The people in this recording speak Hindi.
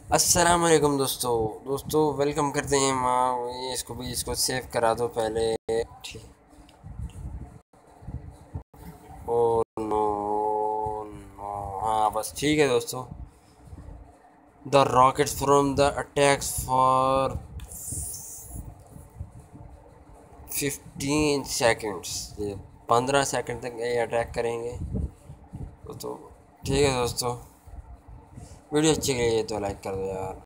अस्सलाम वालेकुम दोस्तों वेलकम करते हैं। माँ ये इसको सेव करा दो पहले। ठीक। ओ नो नो, हाँ बस ठीक है दोस्तों। The rockets from the attacks for 15 seconds. ये 15 सेकंड तक ये अटैक करेंगे दोस्तों। ठीक है दोस्तों, वीडियो अच्छी लगी तो लाइक कर दो यार।